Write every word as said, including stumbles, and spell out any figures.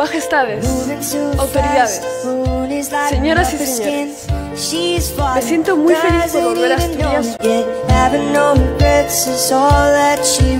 Majestades, autoridades, señoras y señores, me siento muy feliz por volver a Asturias.